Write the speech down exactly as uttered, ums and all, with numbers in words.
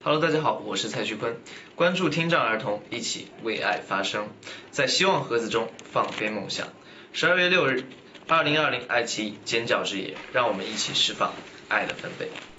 Hello， 大家好，我是蔡徐坤，关注听障儿童，一起为爱发声，在希望盒子中放飞梦想。十二月六日，二零二零爱奇艺尖叫之夜，让我们一起释放爱的分贝。